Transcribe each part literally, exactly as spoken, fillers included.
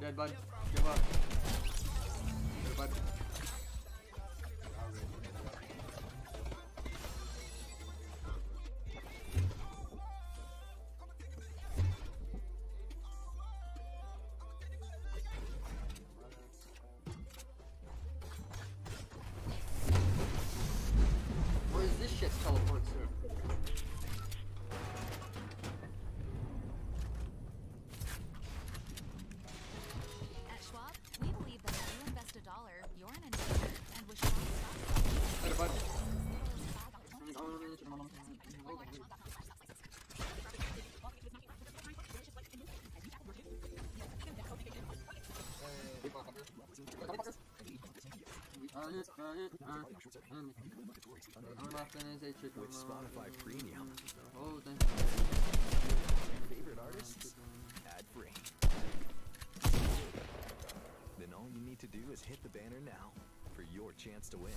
dead, bud. Give up. Dead, bud. Where is this shit teleport to? A dollar, you're an investor, and with Schwab stock. Hey, bud. With Spotify Premium. Favorite artists? Ad free. Then all you need to do is hit the banner now for your chance to win.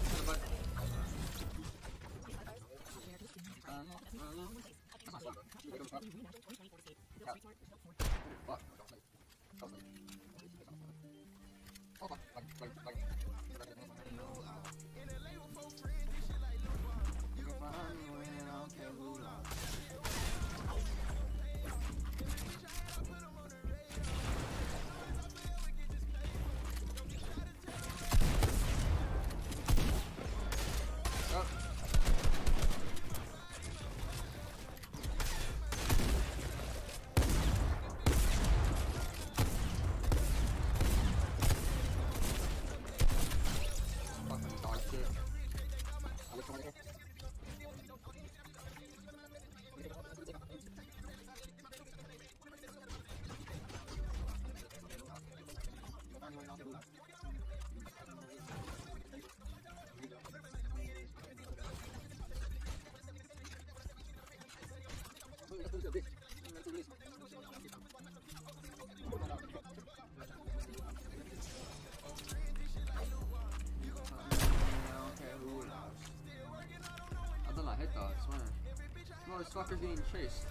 I don't know, hit that, I swear. No, this fucker's getting chased.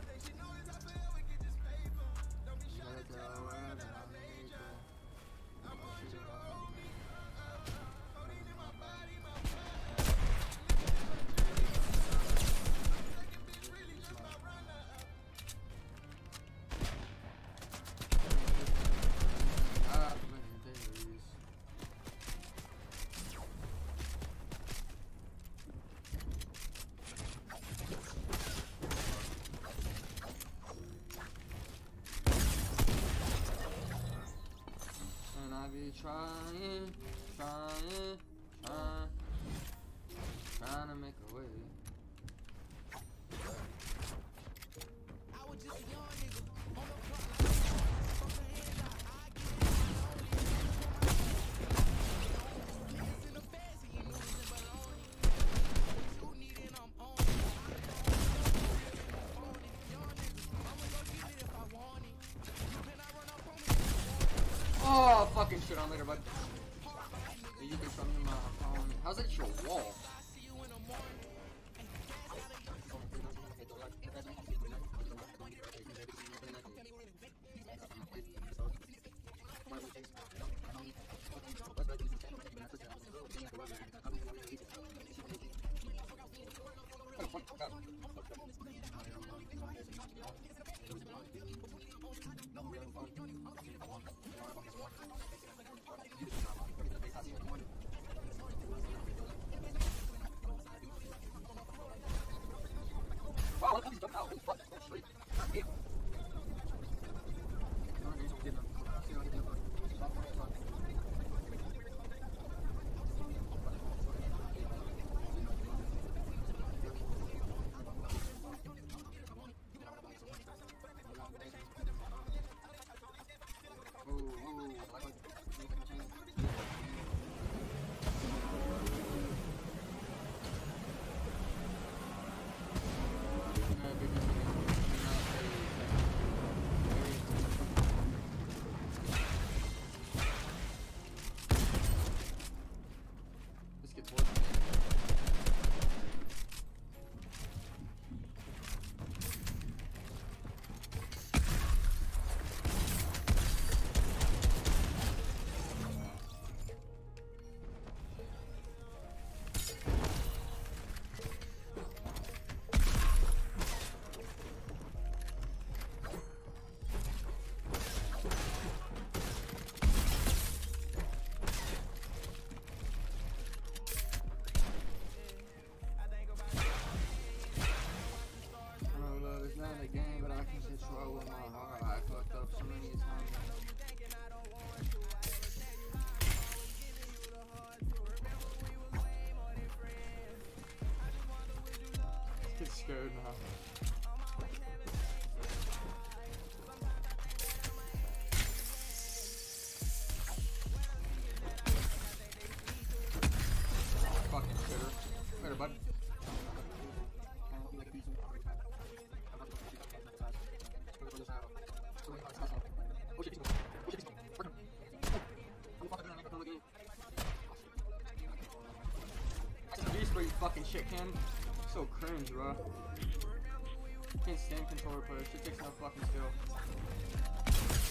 And I be trying, trying, trying, trying to make a way. I was just a young nigga on the block. In the fast, you know, but only you need it, I'm on it. Young nigga, I'ma go get it if I want it. You cannot run up on me. Oh, fucking shit on later, bud. You can show me my phone. How's that your wall? I see you in the morning. Wow, look how he's jumped out. Holy fuck, that's straight. Yeah. cam. So cringe, bro. Can't stand controller players. Shit takes no fucking skill.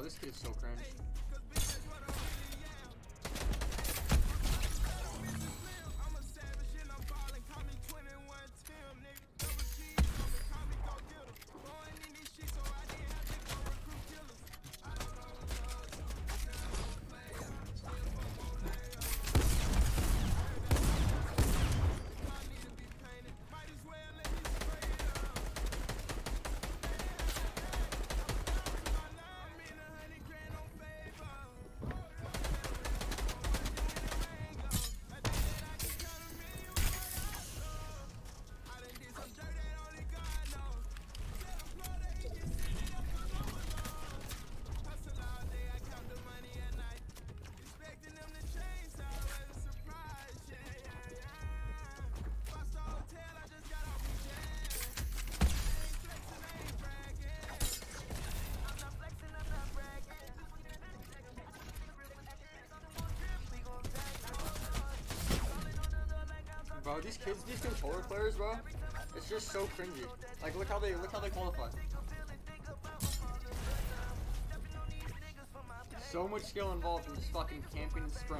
this kid is so cringe. Bro, these kids, these controller players, bro, it's just so cringy. Like, look how they, look how they qualify. So much skill involved in just fucking camping and spraying.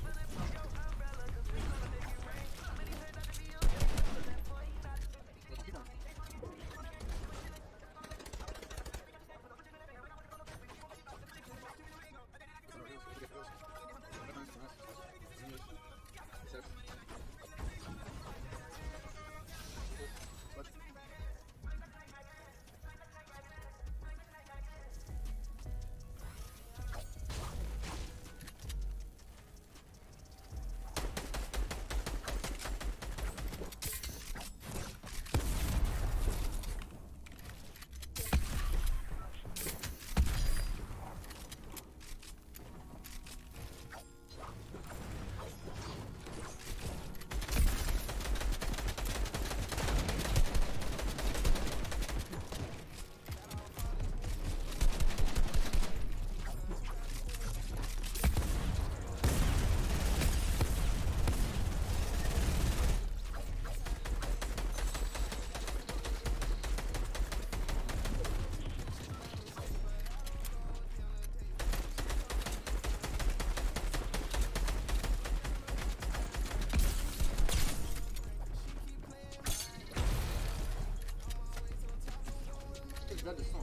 That is fun.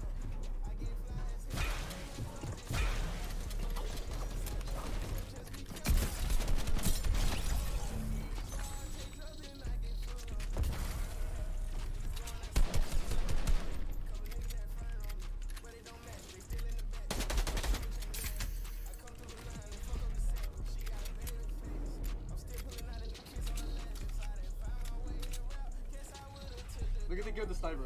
Look at the good the sniper.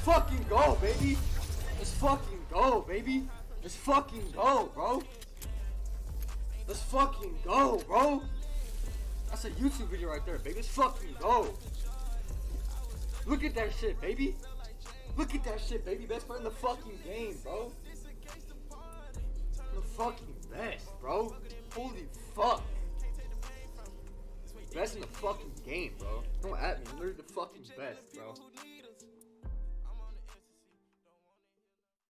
fucking go, baby. Let's fucking go, baby. Let's fucking go, bro. Let's fucking go, bro. That's a YouTube video right there, baby. Let's fucking go. Look at that shit, baby. Look at that shit, baby. Best player in the fucking game, bro. The fucking best, bro. Holy fuck. Best in the fucking game, bro. Don't at me. You're literally the fucking best, bro.